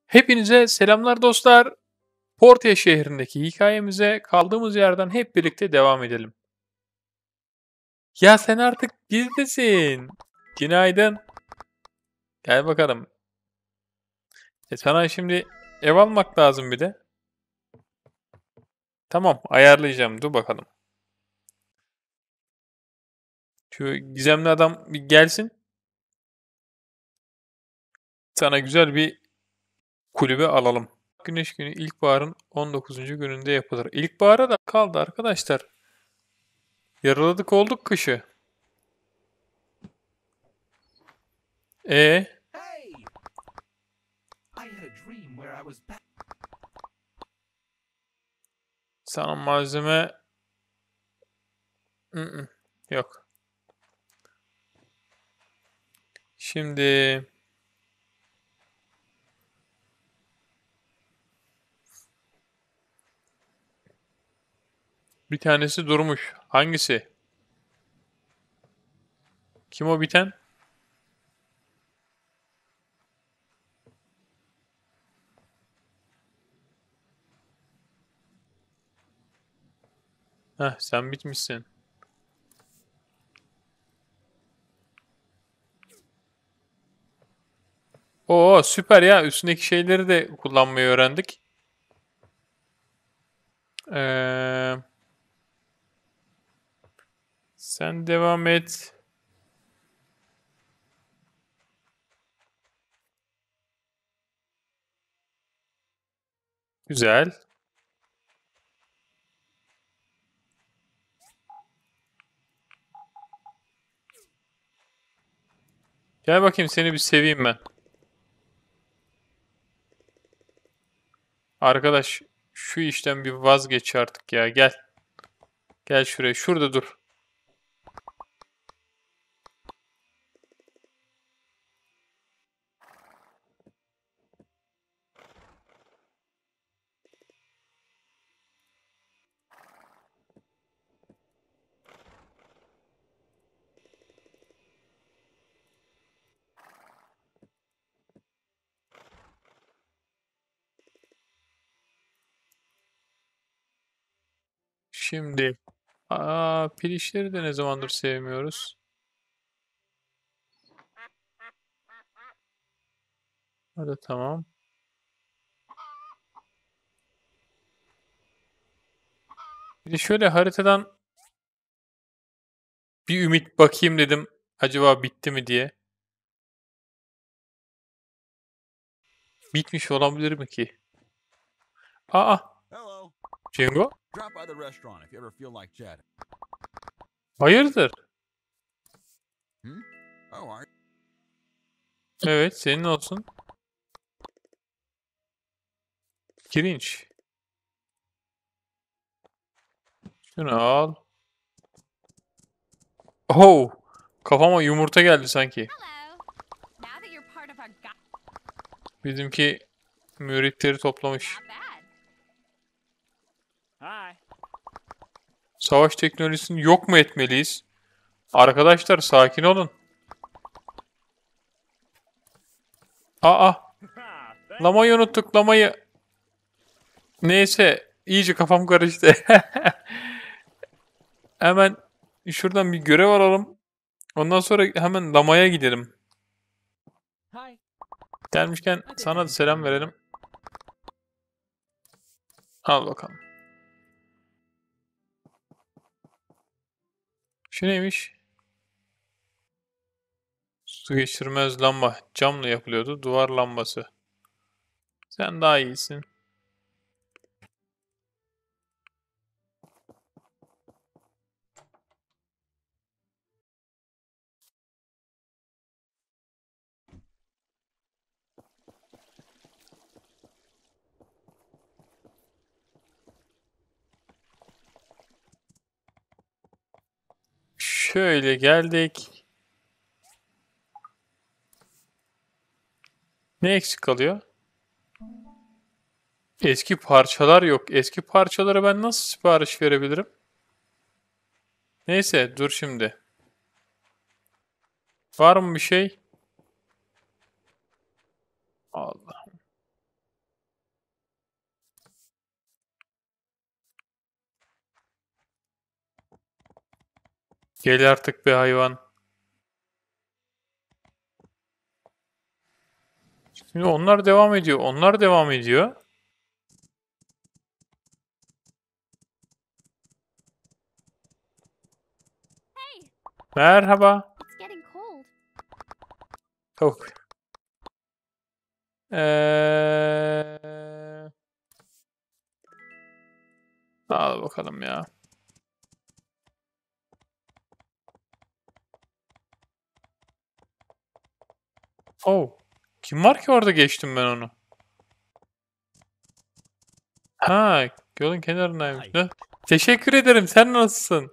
Hepinize selamlar dostlar. Portia şehrindeki hikayemize kaldığımız yerden hep birlikte devam edelim. Ya sen artık bizdesin. Günaydın. Gel bakalım. Sana şimdi ev almak lazım bir de. Tamam, ayarlayacağım. Dur bakalım. Şu gizemli adam bir gelsin. Sana güzel bir kulübe alalım. Güneş günü ilkbaharın 19. gününde yapılır. İlkbahara da kaldı arkadaşlar. Yaraladık olduk kışı. E Hey! I had a dream where I was back. sana malzeme yok. Şimdi bir tanesi durmuş. Hangisi? Kim o biten? Heh, sen bitmişsin. Oo süper ya. Üstündeki şeyleri de kullanmayı öğrendik. Ee, sen devam et. Güzel. Gel bakayım seni bir seveyim ben. Arkadaş şu işten bir vazgeç artık ya. Gel. Gel şuraya. Şurada dur. Şimdi. Pil işleri de ne zamandır sevmiyoruz. Hadi tamam. Bir de şöyle haritadan bir ümit bakayım dedim. Acaba bitti mi diye. Bitmiş olabilir mi ki? Aa, Hello. Cengo? Drop by the restaurant if you ever feel like chatting. Hayırdır? Oh, are Evet, senin olsun. Pirinç. Şunu al. Oh! Kafama yumurta geldi sanki. Hello. Now that you're part of our Bizimki müritleri toplamış. not bad. Hi. Savaş teknolojisini yok mu etmeliyiz? Arkadaşlar sakin olun. Aa! Lamayı unuttuk, lamayı. Neyse, iyice kafam karıştı. Hemen şuradan bir görev alalım. Ondan sonra hemen lamaya gidelim. Hi. Gelmişken sana da selam verelim. Al bakalım. Şu neymiş? Su geçirmez lamba. Camla yapılıyordu. Duvar lambası. Sen daha iyisin. Şöyle geldik. Ne eksik kalıyor? Eski parçalar yok. Eski parçalara ben nasıl sipariş verebilirim? Neyse dur şimdi. Var mı bir şey? Allah. Gel artık be hayvan. Şimdi onlar devam ediyor. Onlar devam ediyor. Hey, Merhaba. it's getting cold. Tavuk. Eee... Al bakalım ya. Oh. Kim var ki orada, geçtim ben onu. Ha, yolun kenarındaymış. Hi. Ne? Teşekkür ederim. Sen nasılsın?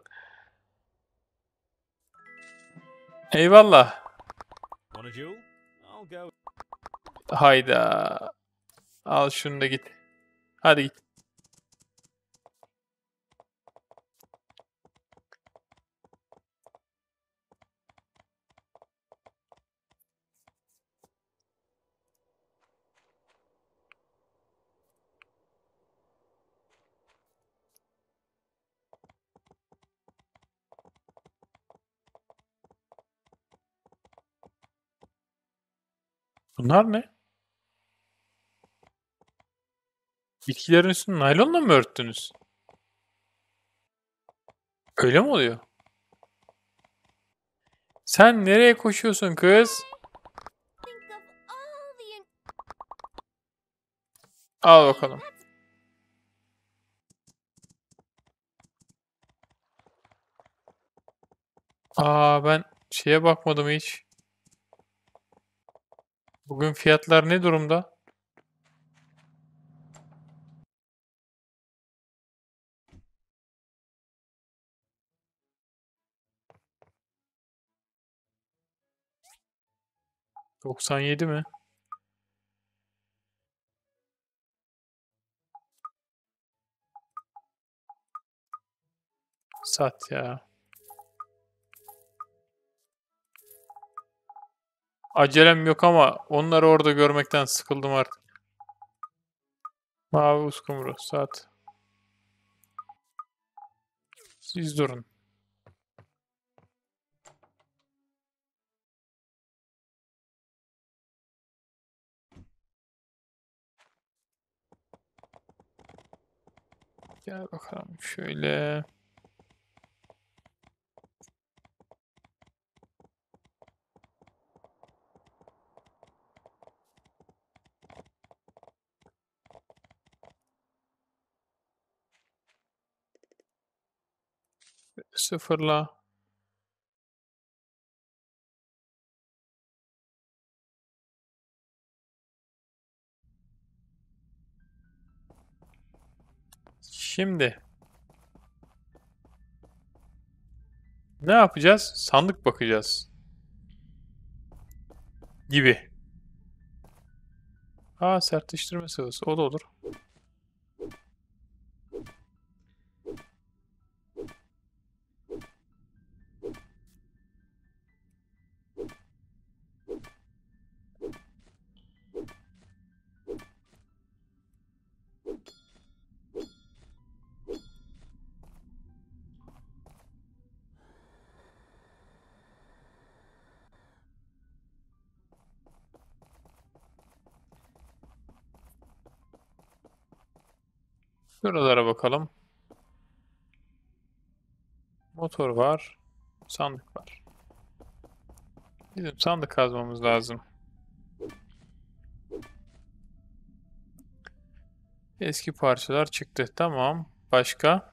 Eyvallah. Want a jewel? I'll go. Hayda. Al şunu da git. Hadi git. Bunlar ne? Bitkilerin üstünü naylonla mı örttünüz? Öyle mi oluyor? Sen nereye koşuyorsun kız? Think of all the. Al bakalım. Aa, ben şeye bakmadım hiç. Bugün fiyatlar ne durumda? ...97 mi? Sat ya. Acelem yok ama onları orada görmekten sıkıldım artık. Mavi uskumru sat. Siz durun. Gel bakalım şöyle. Sıfırla. Şimdi ne yapacağız? Sandık bakacağız. Gibi. Aa, sertleştirme sıvısı. O da olur. Şuralara bakalım. Motor var. Sandık var. Bizim sandık kazmamız lazım. Eski parçalar çıktı. Tamam. Başka?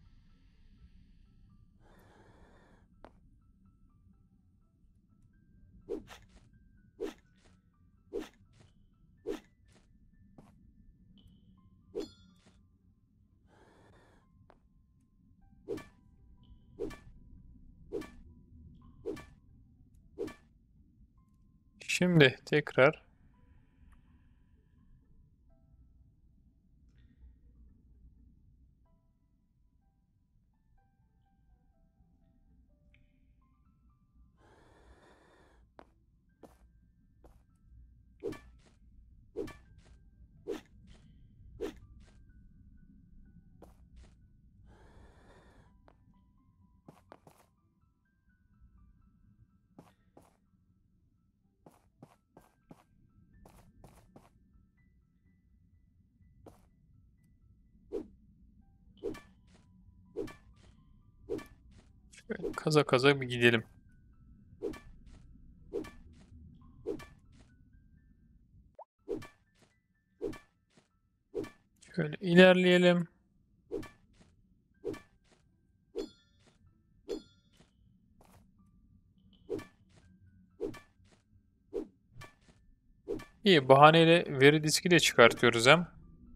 Şimdi tekrar. kaza kaza bir gidelim. Şöyle ilerleyelim. İyi, bahaneyle veri diski de çıkartıyoruz hem.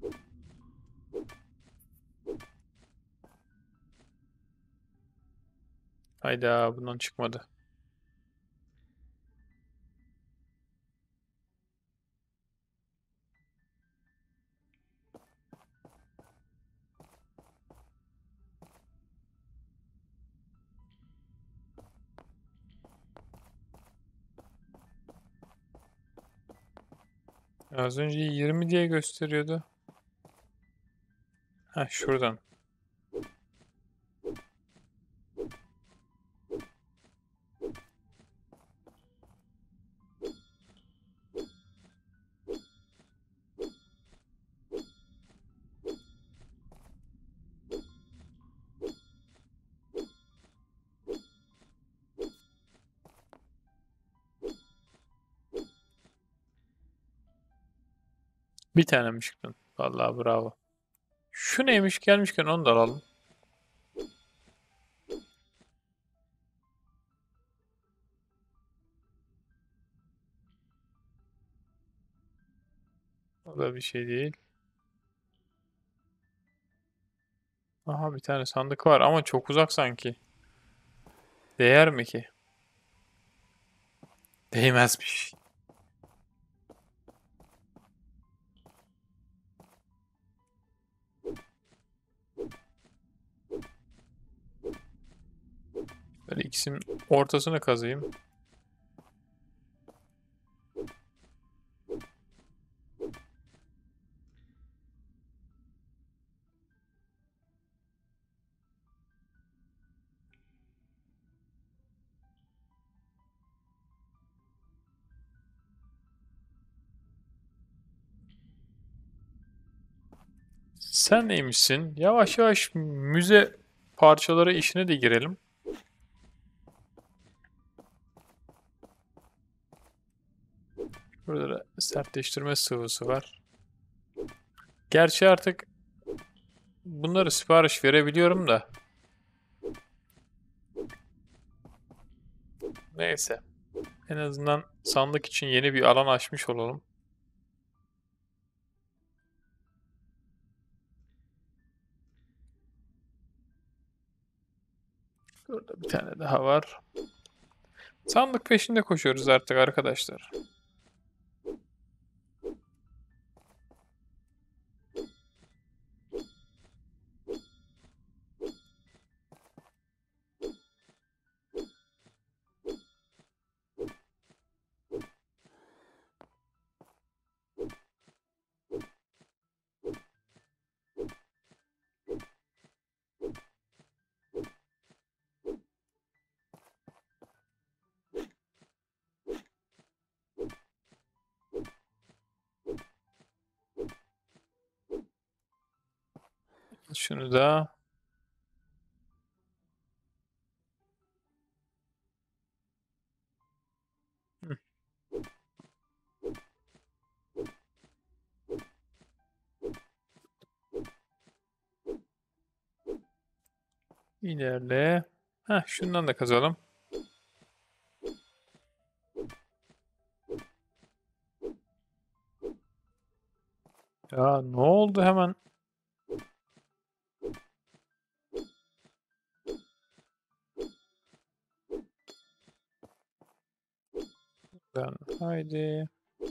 Hayda, bundan çıkmadı. Az önce 20 diye gösteriyordu. Ha, şuradan. Bir tanemiş çıktın. Vallahi bravo. Şu neymiş, gelmişken onu da alalım. O da bir şey değil. Aha, bir tane sandık var ama çok uzak sanki. Değer mi ki? Değmezmiş. Böyle ikisinin ortasını kazayım. Sen neymişsin? Yavaş yavaş müze parçaları işine de girelim. Burada da sertleştirme sıvısı var. Gerçi artık bunları sipariş verebiliyorum da. Neyse. En azından sandık için yeni bir alan açmış olalım. Burada bir tane daha var. Sandık peşinde koşuyoruz artık arkadaşlar. Şunu da Hı, ilerle. Heh, şundan da kazalım. Ya ne oldu hemen? Haydi.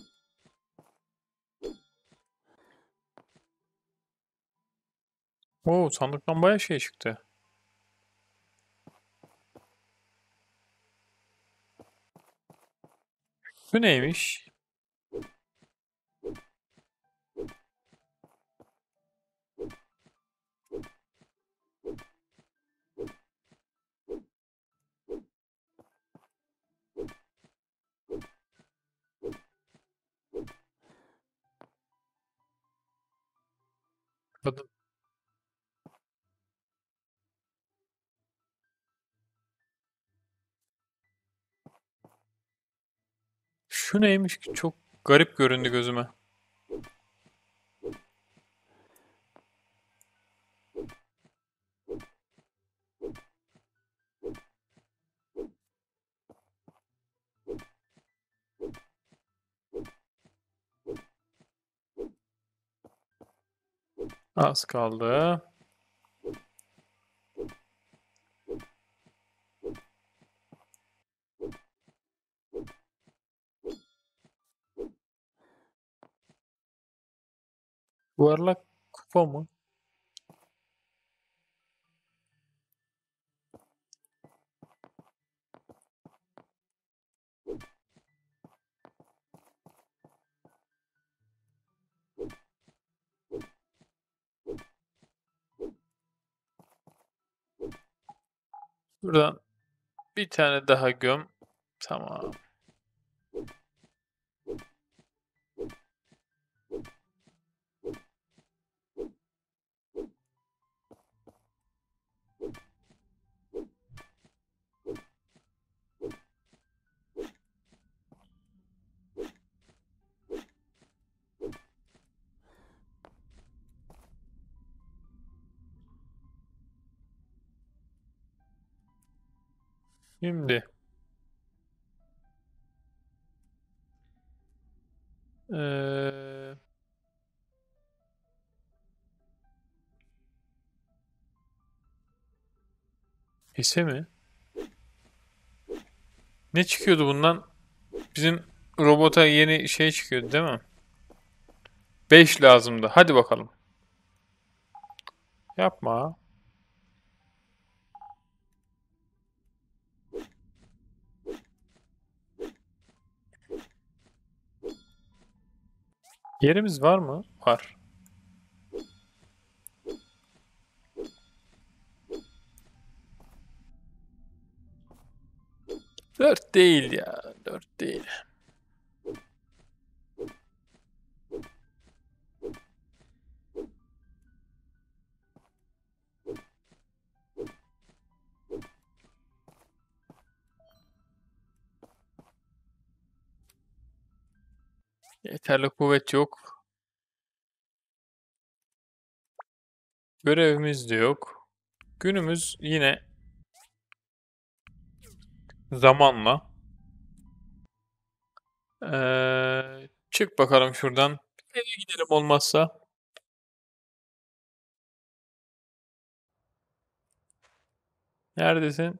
Oo, sandıktan bayağı şey çıktı. Bu neymiş? Kadın. Şu neymiş ki? Çok garip göründü gözüme. Az kaldı. Yuvarlak kupa mı? Buradan bir tane daha göm. Tamam. Şimdi eee Hisse mi? Ne çıkıyordu bundan? Bizim robota yeni şey çıkıyordu değil mi? 5 lazımdı. Hadi bakalım. Yapma. Yerimiz var mı? Var. 4 değil ya. 4 değil. Yeterli kuvvet yok. Görevimiz de yok. Günümüz yine zamanla. Çık bakalım şuradan. Eve gidelim olmazsa. Neredesin?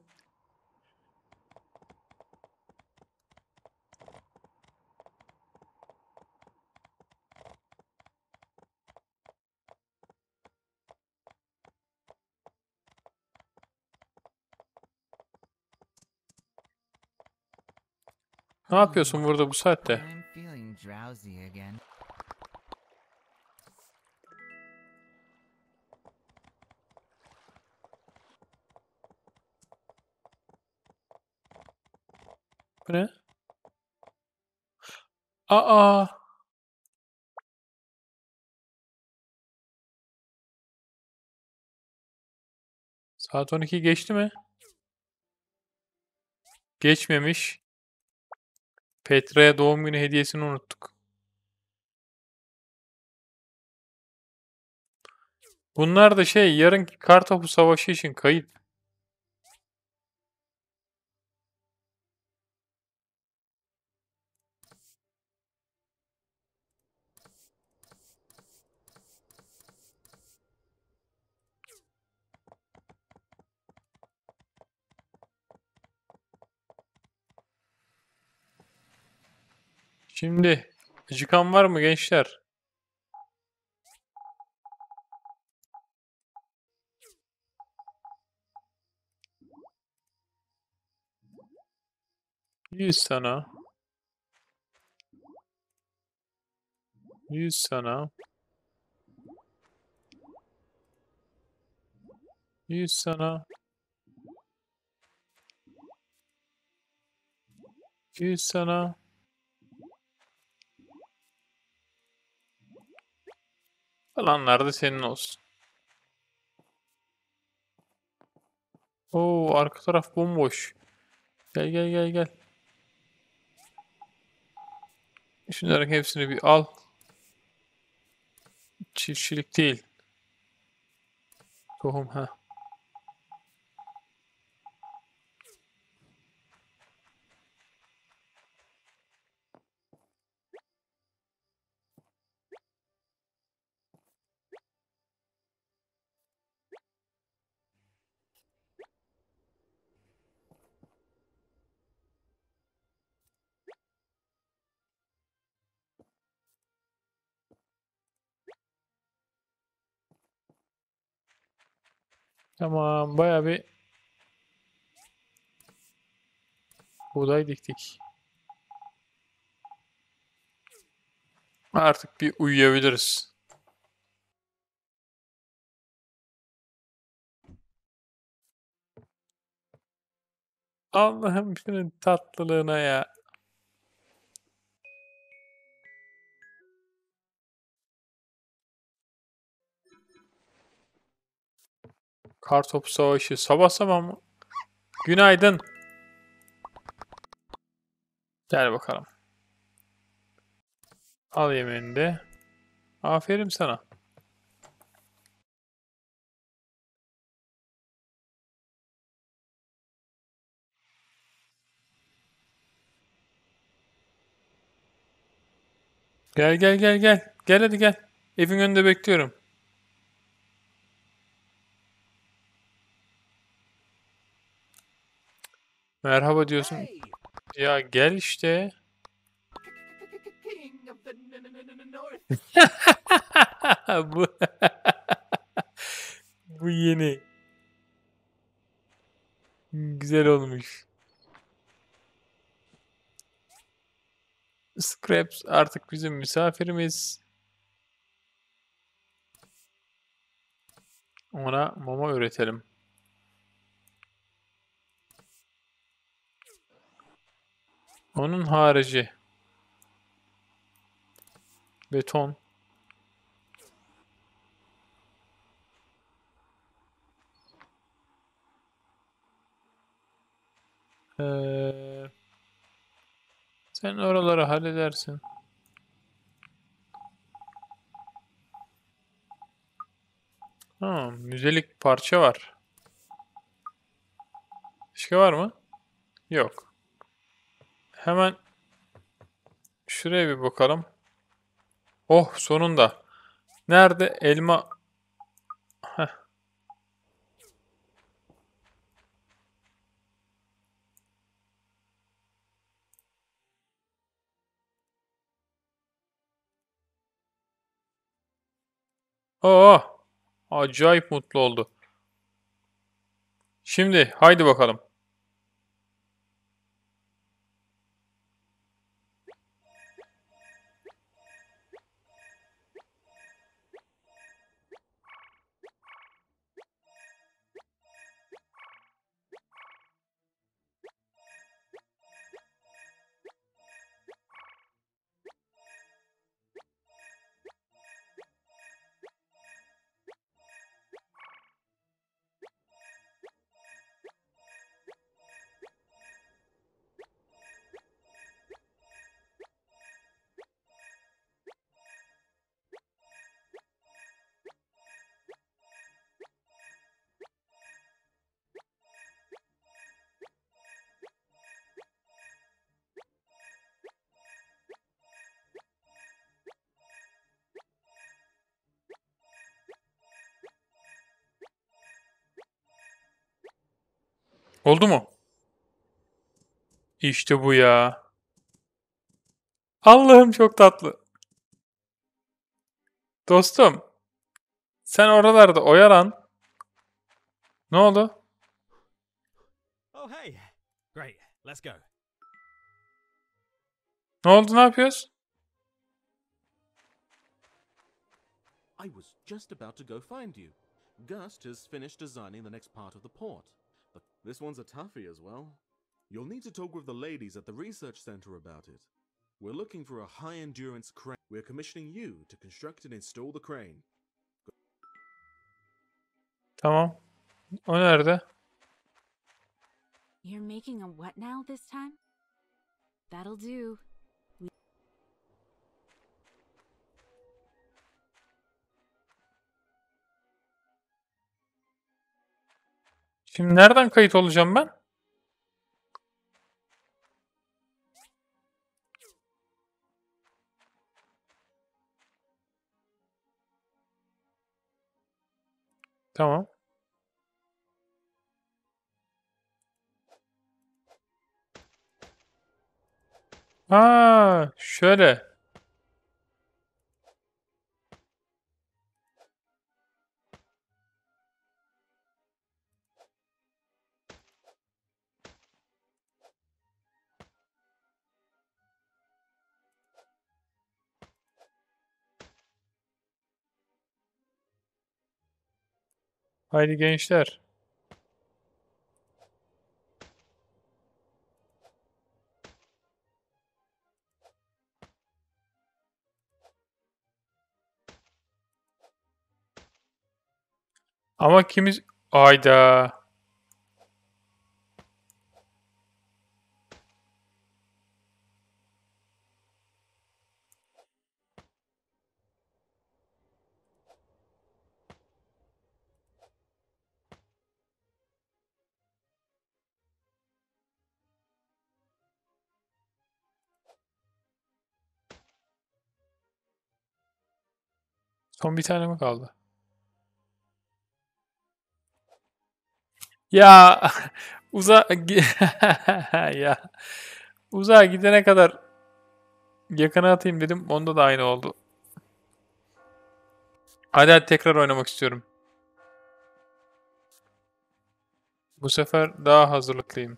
Ne yapıyorsun burada bu saatte? I'm feeling drowsy again. Bu ne? Aa! Saat 12 geçti mi? Geçmemiş. Petra'ya doğum günü hediyesini unuttuk. Bunlar da şey, yarınki Kartopu Savaşı için kayıt. Şimdi acıkan var mı gençler? Yüz sana. 100 sana. 100 sana. 100 sana. Kalanlar da senin olsun. Oo, arka taraf bomboş. Gel gel gel gel. Şunların hepsini bir al. Çiftçilik değil. Tohum ha. Tamam, bayağı bir buğday diktik. Artık bir uyuyabiliriz. Allah'ım şunun tatlılığına ya. Kartopu savaşı. Sabah sabah mı? Günaydın. Gel bakalım. Al yemeğini de. Aferin sana. Gel gel gel gel. Gel hadi gel. Evin önünde bekliyorum. Merhaba diyorsun. Hey! Ya gel işte. King of the North. Bu bu yeni. Güzel olmuş. Scraps artık bizim misafirimiz. Ona mama öğretelim. Onun harici beton. Ee, sen oraları halledersin. Ha, müzelik parça var. Başka var mı? Yok. Hemen şuraya bir bakalım. Oh, sonunda. Nerede elma? Heh. Oh, acayip mutlu oldu. Şimdi haydi bakalım. Oldu mu? İşte bu ya. Allah'ım çok tatlı. Dostum, sen oralarda oyalan. Ne oldu? Oh, hey. Great. Let's go. Ne oldu? Ne yapıyoruz? I was just about to go find you. Gust has finished designing the next part of the port. But this one's a toughie as well. You'll need to talk with the ladies at the research center about it. We're looking for a high-endurance crane. We're commissioning you to construct and install the crane. Tamam. O nerede? You're making a what now this time? That'll do. Şimdi nereden kayıt olacağım ben? Tamam. Ha, şöyle. Haydi gençler. Ama kimiz... Ayda. Son bir tane mi kaldı? Ya uza ya uzağa gidene kadar yakına atayım dedim. Onda da aynı oldu. Hadi tekrar oynamak istiyorum. Bu sefer daha hazırlıklıyım.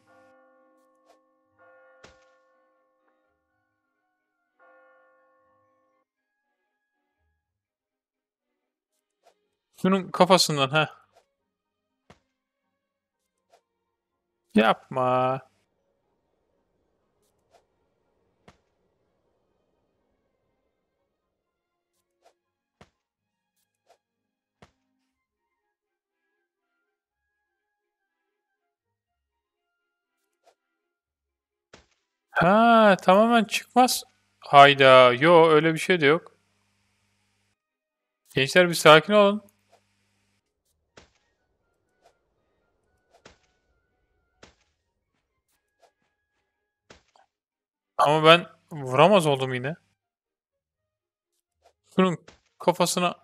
Şunun kafasından ha. Yapma. Ha, tamamen çıkmaz. Hayda. Yo, öyle bir şey de yok. Gençler bir sakin olun. Ama ben vuramaz oldum yine. Şunun kafasına...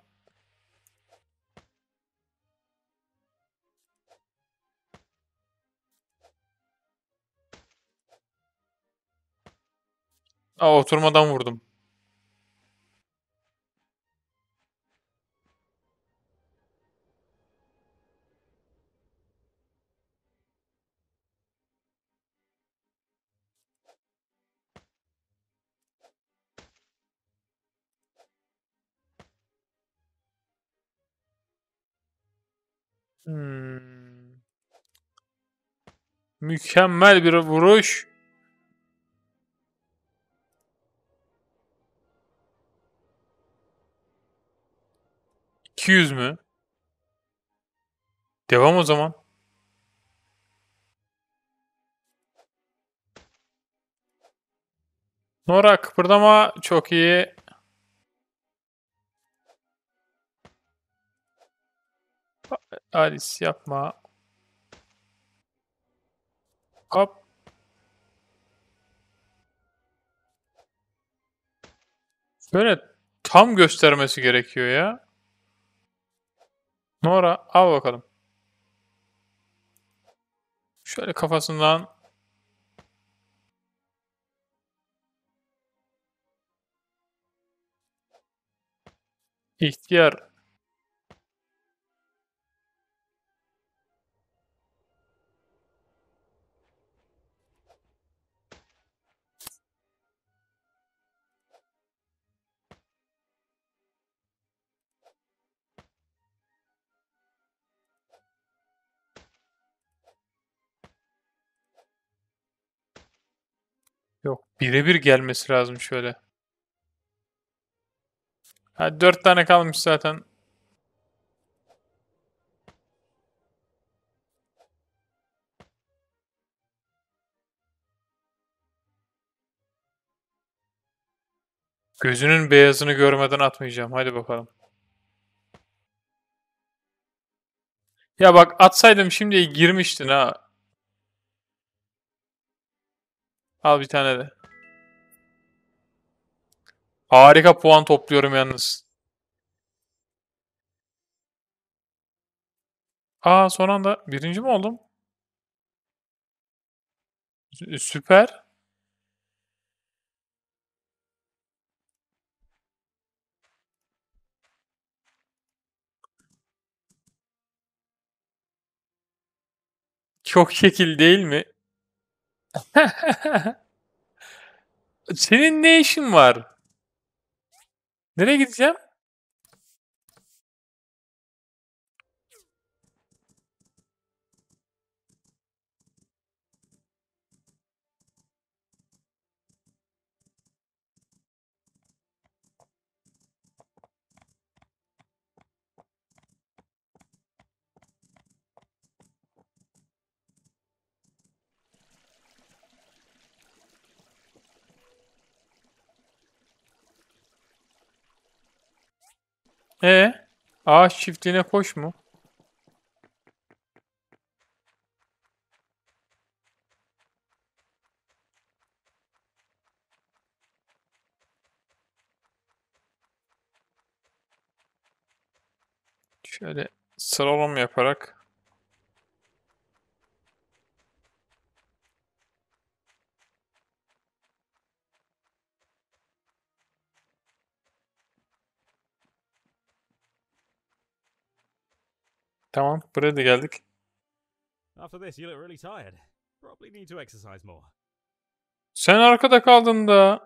Aa, oturmadan vurdum. Hmm. Mükemmel bir vuruş. 200 mü? Devam o zaman. Nora kıpırdama. Çok iyi. Alice yapma. Hop. Böyle tam göstermesi gerekiyor ya. Nora al bakalım. Şöyle kafasından. İhtiyar. Yok. Birebir gelmesi lazım şöyle. Ha, 4 tane kalmış zaten. Gözünün beyazını görmeden atmayacağım. Hadi bakalım. Ya bak atsaydım şimdi girmiştin ha. Al bir tane de. Harika puan topluyorum yalnız. Aa son anda birinci mi oldum? Süper. Çok şekil değil mi? Senin ne işin var? Nereye gideceğim? E ağaç çiftliğine koş mu? Şöyle slalom yaparak. Tamam, buraya da geldik. After this, you look really tired. Probably need to exercise more. Sen arkada kaldın da.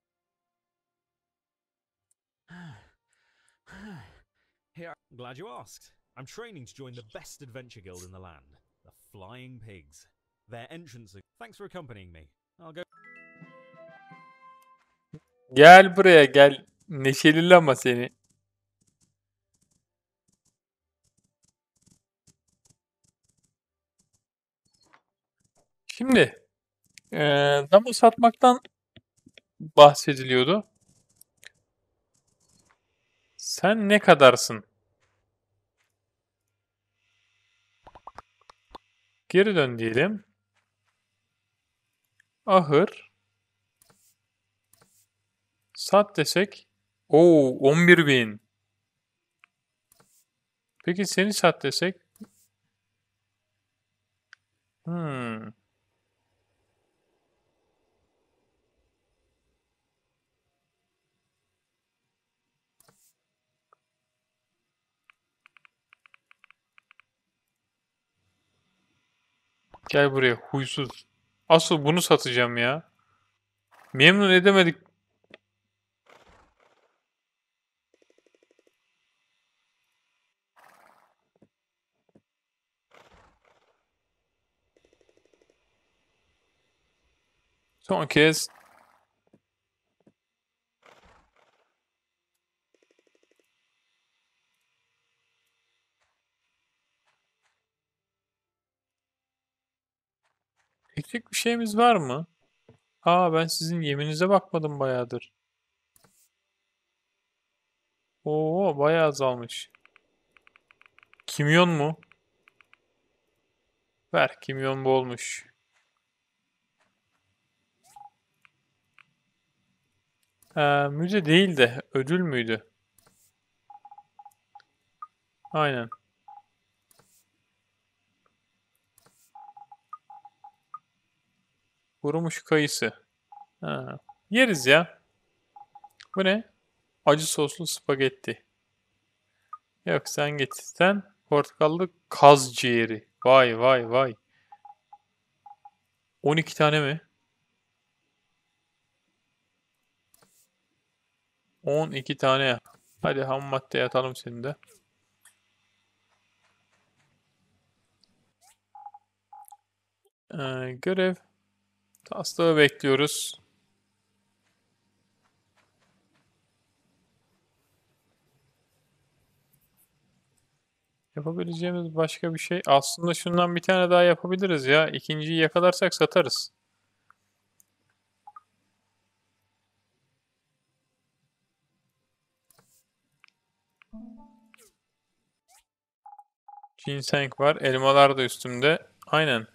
Here, glad you asked. I'm training to join the best adventure guild in the land, the Flying Pigs. Their entrance. Thanks for accompanying me. I'll go. Gel buraya gel. Neşeli ama seni. Şimdi damı satmaktan bahsediliyordu. Sen ne kadarsın? Geri dön diyelim. Ahır. Sat desek. Oo 11.000. Peki seni sat desek. Hmm. Gel buraya huysuz. Asıl bunu satacağım ya. Memnun edemedik. Son kez. Eksik bir şeyimiz var mı? Aa ben sizin yeminize bakmadım bayağıdır. Oo bayağı azalmış. Kimyon mu? Ver kimyon bu olmuş. Müze değil de ödül müydü? Aynen. Kurumuş kayısı. Ha. Yeriz ya. Bu ne? Acı soslu spagetti. Yok sen git. Sen portakallı kaz ciğeri. Vay vay vay. 12 tane mi? 12 tane. Hadi ham madde atalım seni de. Görev. Taslağı bekliyoruz. Yapabileceğimiz başka bir şey. Aslında şundan bir tane daha yapabiliriz ya. İkinciyi yakalarsak satarız. Ginseng var. Elmalar da üstümde. Aynen.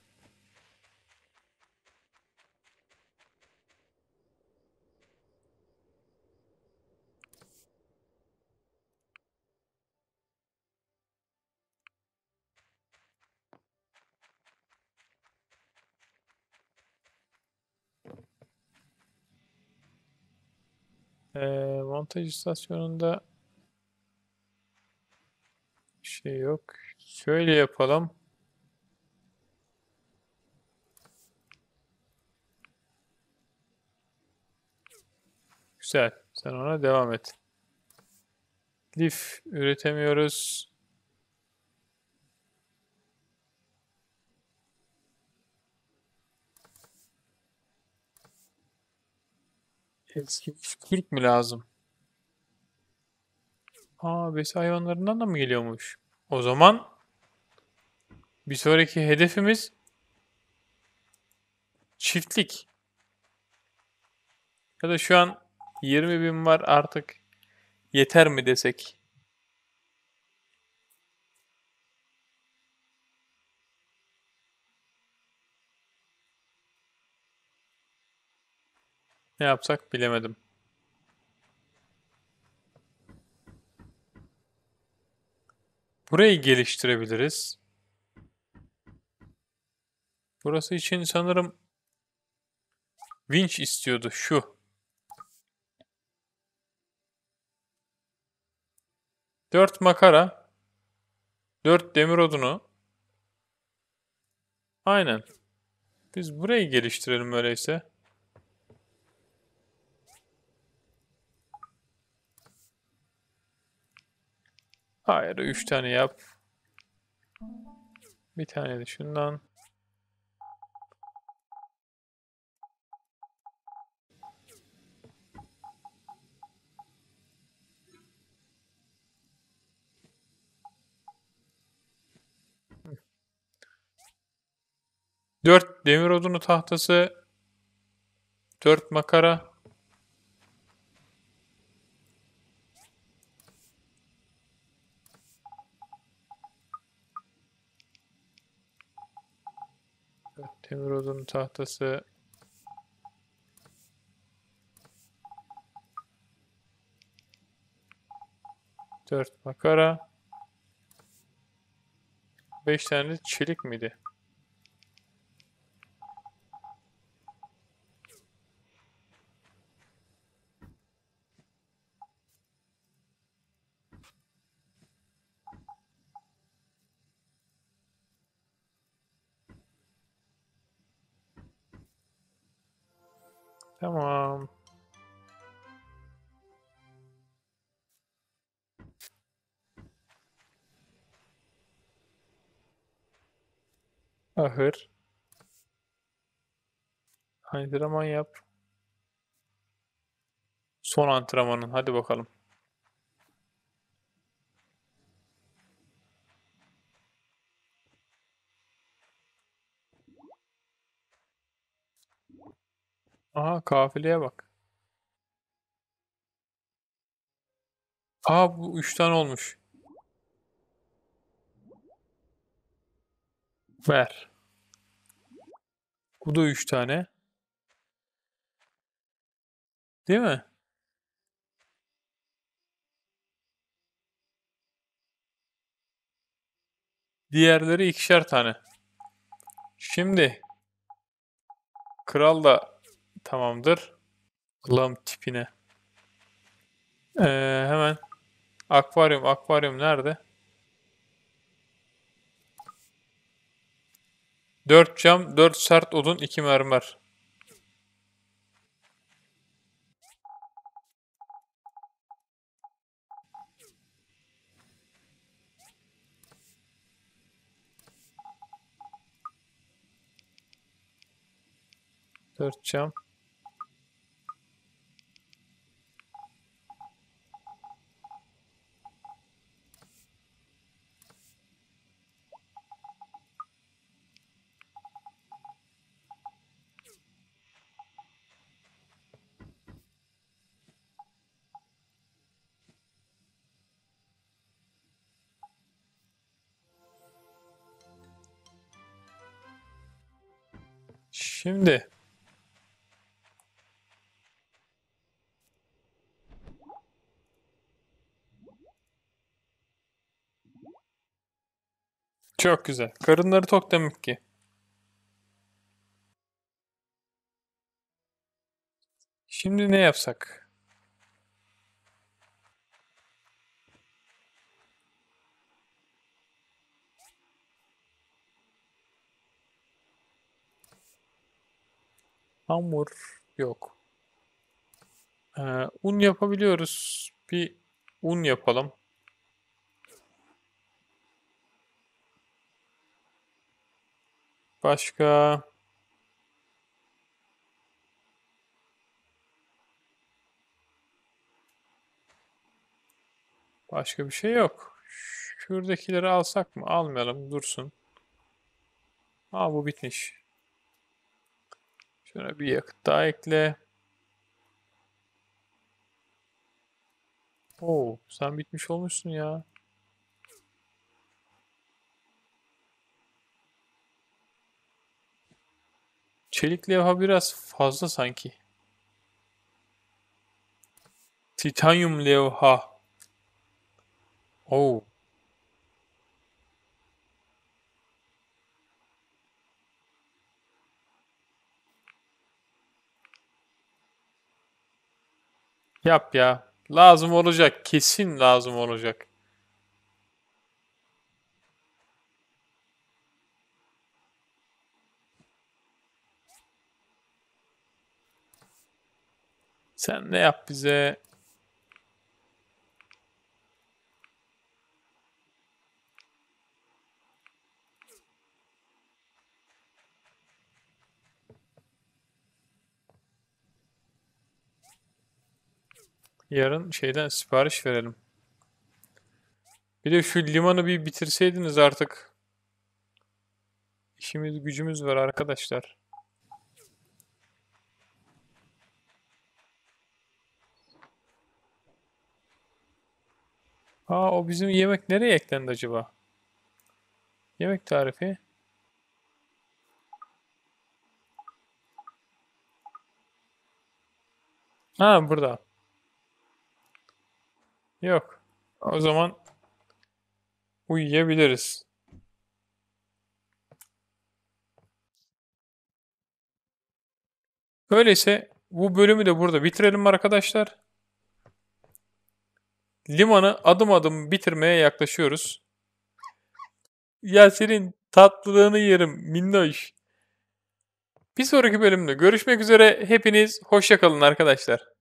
Montaj istasyonunda bir şey yok. Şöyle yapalım. Güzel. Sen ona devam et. Lif üretemiyoruz. Eskimiş kürk mü lazım? Aa, besi hayvanlarından da mı geliyormuş? O zaman bir sonraki hedefimiz çiftlik. Ya da şu an 20.000 var, artık yeter mi desek? Ne yapsak bilemedim. Burayı geliştirebiliriz. Burası için sanırım vinç istiyordu şu. 4 makara, 4 demir odunu. Aynen. Biz burayı geliştirelim öyleyse. Hayır, 3 tane yap. Bir tane de şundan. Dört demir odunu tahtası, 4 makara. Demir odunu tahtası. 4 makara. 5 tane de çelik miydi? Tamam. Ahır. Antrenman yap. Son antrenmanın. Hadi bakalım. Aha, kafileye bak. Aa, bu 3 tane olmuş. Ver. Bu da 3 tane. Değil mi? Diğerleri 2'şer tane. Şimdi kral da tamamdır. Allah'ım tipine. Hemen akvaryum. Akvaryum nerede? 4 cam, 4 sert odun, 2 mermer. Dört cam. Şimdi çok güzel. Karınları tok demek ki. Şimdi ne yapsak? Hamur yok. Un yapabiliyoruz. Bir un yapalım. Başka başka bir şey yok. Şuradakileri alsak mı? Almayalım, dursun. Aa, bu bitmiş. Şuna bir yakıt daha ekle. Oo, sen bitmiş olmuşsun ya. Çelik levha biraz fazla sanki. Titanyum levha. Oo. Yap ya. Lazım olacak. Kesin lazım olacak. Sen ne yap bize? Yarın şeyden sipariş verelim. Bir de şu limanı bir bitirseydiniz artık. İşimiz gücümüz var arkadaşlar. Aa, o bizim yemek nereye eklendi acaba? Yemek tarifi. Ha, burada. Yok. O zaman uyuyabiliriz. Öyleyse bu bölümü de burada bitirelim arkadaşlar. Limanı adım adım bitirmeye yaklaşıyoruz. Ya senin tatlılığını yerim minnoş. Bir sonraki bölümde görüşmek üzere. Hepiniz hoşça kalın arkadaşlar.